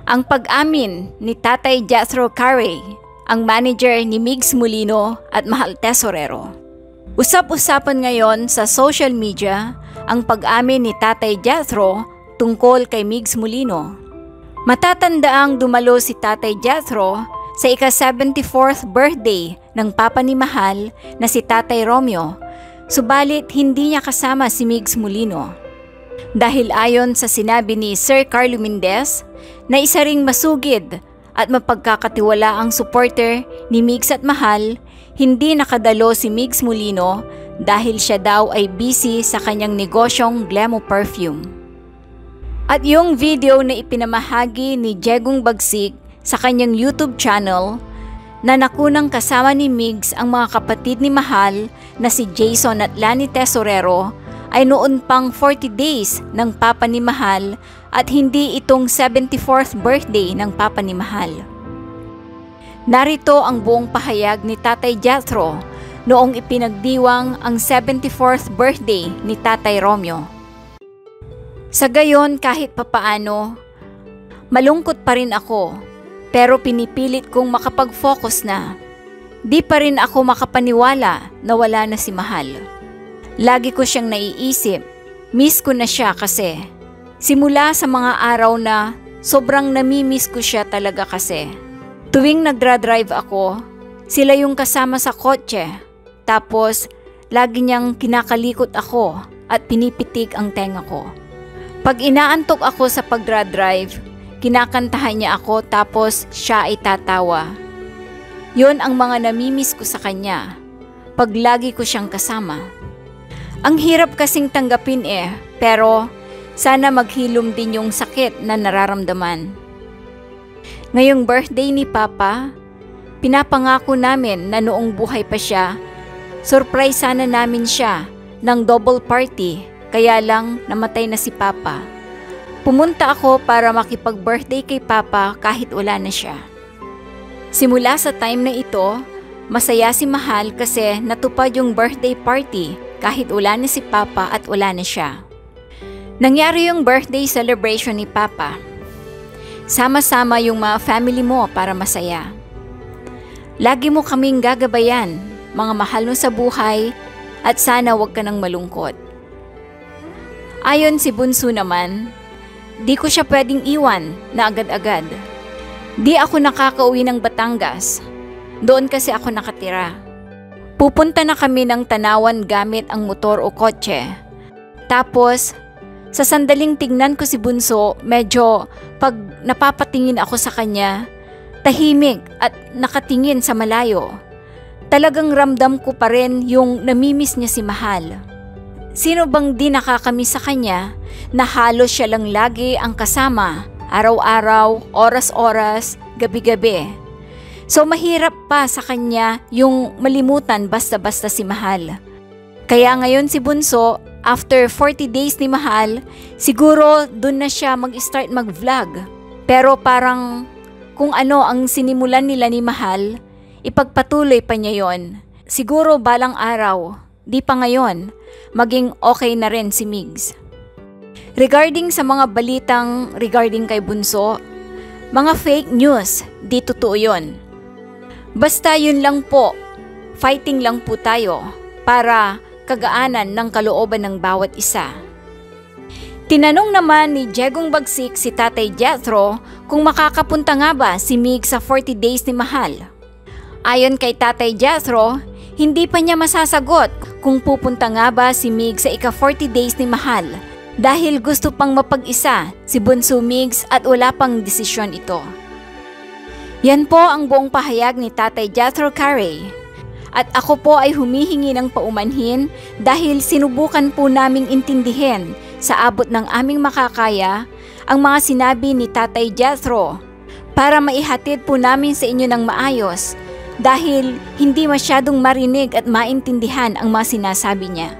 Ang pag-amin ni Tatay Jethro Carey, ang manager ni Migs Molino at Mahal Tesorero. Usap-usapan ngayon sa social media ang pag-amin ni Tatay Jethro tungkol kay Migs Molino. Matatandaang dumalo si Tatay Jethro sa ika-74th birthday ng papa ni Mahal na si Tatay Romeo, subalit hindi niya kasama si Migs Molino. Dahil ayon sa sinabi ni Sir Carlo Mendez na isa ring masugid at mapagkakatiwalaang supporter ni Migs at Mahal, hindi nakadalo si Migs Molino dahil siya daw ay busy sa kanyang negosyong Glemo Perfume. At yung video na ipinamahagi ni Jegong Bagsik sa kanyang YouTube channel na nakunang kasama ni Migs ang mga kapatid ni Mahal na si Jason at Lani Tesorero ay noon pang 40 days ng papa ni Mahal at hindi itong 74th birthday ng papa ni Mahal. Narito ang buong pahayag ni Tatay Jethro noong ipinagdiwang ang 74th birthday ni Tatay Romeo. Sa gayon, kahit papaano, malungkot pa rin ako, pero pinipilit kong makapag-focus na. Di pa rin ako makapaniwala na wala na si Mahal. Lagi ko siyang naiisip, miss ko na siya kasi. Simula sa mga araw na sobrang namimiss ko siya talaga kasi. Tuwing nagdra-drive ako, sila yung kasama sa kotse. Tapos, lagi niyang kinakalikot ako at pinipitik ang tenga ko. Pag inaantok ako sa pagdra-drive, kinakantahan niya ako tapos siya ay tatawa. Yun ang mga namimiss ko sa kanya, pag lagi ko siyang kasama. Ang hirap kasing tanggapin pero sana maghilom din yung sakit na nararamdaman. Ngayong birthday ni Papa, pinapangako namin na noong buhay pa siya, surprise sana namin siya ng double party, kaya lang namatay na si Papa. Pumunta ako para makipag-birthday kay Papa kahit wala na siya. Simula sa time na ito, masaya si Mahal kasi natupad yung birthday party kahit wala na si Papa at wala na siya. Nangyari yung birthday celebration ni Papa. Sama-sama yung mga family mo para masaya. Lagi mo kaming gagabayan, mga mahal mo sa buhay, at sana wag ka nang malungkot. Ayon si Bunso naman, di ko siya pwedeng iwan na agad-agad. Di ako nakakauwi ng Batangas. Doon kasi ako nakatira. Pupunta na kami ng Tanawan gamit ang motor o kotse. Tapos, sa sandaling tignan ko si Bunso, medyo pag napapatingin ako sa kanya, tahimik at nakatingin sa malayo. Talagang ramdam ko pa rin yung namimiss niya si Mahal. Sino bang di nakakamiss sa kanya na halos siya lang lagi ang kasama, araw-araw, oras-oras, gabi-gabi. So mahirap pa sa kanya yung malimutan basta-basta si Mahal. Kaya ngayon si Bunso, after 40 days ni Mahal, siguro dun na siya mag-start mag-vlog. Pero parang kung ano ang sinimulan nila ni Mahal, ipagpatuloy pa niya yon. Siguro balang araw, di pa ngayon, maging okay na rin si Migs. Regarding sa mga balitang regarding kay Bunso, mga fake news, di totoo yun. Basta yun lang po, fighting lang po tayo para kagaanan ng kalooban ng bawat isa. Tinanong naman ni Jegong Bagsik si Tatay Jethro kung makakapunta nga ba si Migs sa 40 days ni Mahal. Ayon kay Tatay Jethro, hindi pa niya masasagot kung pupunta nga ba si Migs sa ika-40 days ni Mahal dahil gusto pang mapag-isa si Bunso Migs at wala pang desisyon ito. Yan po ang buong pahayag ni Tatay Jethro Carey. At ako po ay humihingi ng paumanhin dahil sinubukan po naming intindihin sa abot ng aming makakaya ang mga sinabi ni Tatay Jethro para maihatid po namin sa inyo ng maayos dahil hindi masyadong marinig at maintindihan ang mga sinasabi niya.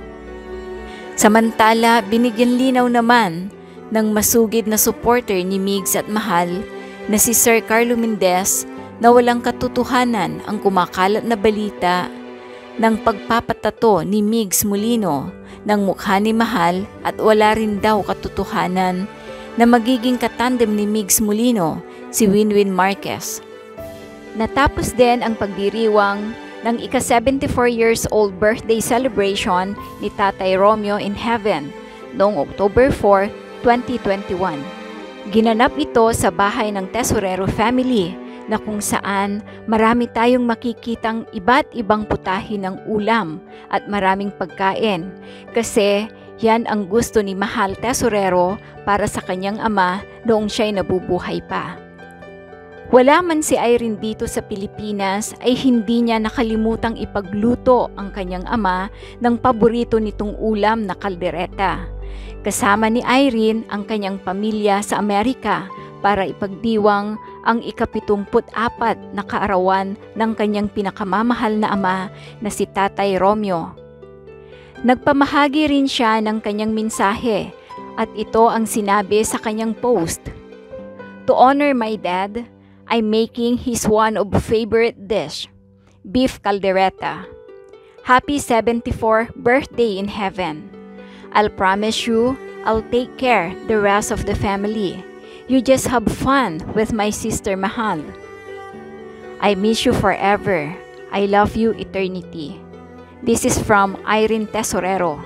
Samantala, binigyan linaw naman ng masugid na supporter ni Migs at Mahal na si Sir Carlo Mendez na walang katotohanan ang kumakalat na balita ng pagpapatato ni Migs Molino ng mukha ni Mahal at wala rin daw katotohanan na magiging katandem ni Migs Molino si Winwin Marquez. Natapos din ang pagdiriwang ng ika-74 years old birthday celebration ni Tatay Romeo in Heaven noong October 4, 2021. Ginanap ito sa bahay ng Tesorero family na kung saan marami tayong makikitang iba't ibang putahe ng ulam at maraming pagkain kasi yan ang gusto ni Mahal Tesorero para sa kanyang ama noong siya'y nabubuhay pa. Wala man si Irene dito sa Pilipinas ay hindi niya nakalimutang ipagluto ang kanyang ama ng paborito nitong ulam na kaldereta. Kasama ni Irene ang kanyang pamilya sa Amerika para ipagdiwang ang ika-74 na kaarawan ng kanyang pinakamamahal na ama na si Tatay Romeo. Nagpamahagi rin siya ng kanyang mensahe at ito ang sinabi sa kanyang post. To honor my dad, I'm making his one of favorite dish, beef caldereta. Happy 74th birthday in heaven. I'll promise you, I'll take care the rest of the family. You just have fun with my sister Mahal. I miss you forever. I love you eternity. This is from Irene Tesorero.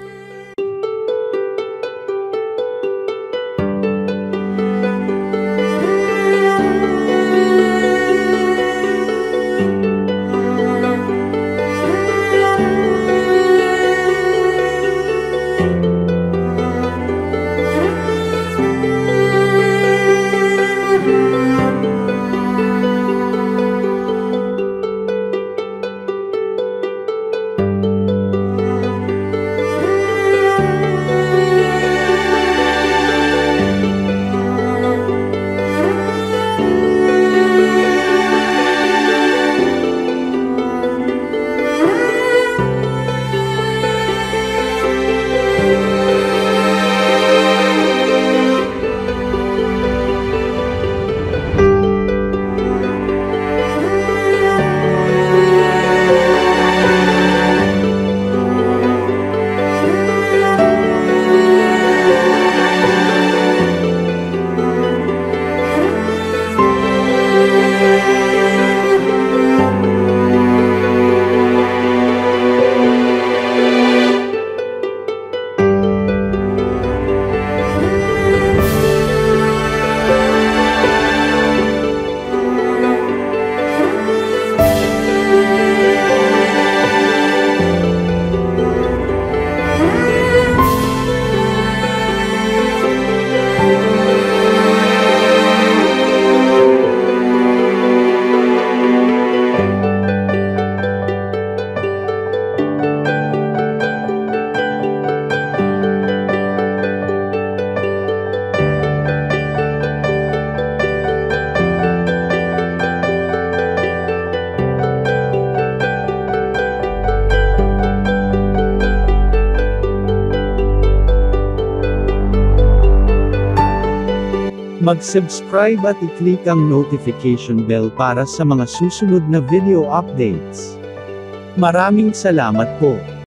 Mag-subscribe at i-click ang notification bell para sa mga susunod na video updates. Maraming salamat po.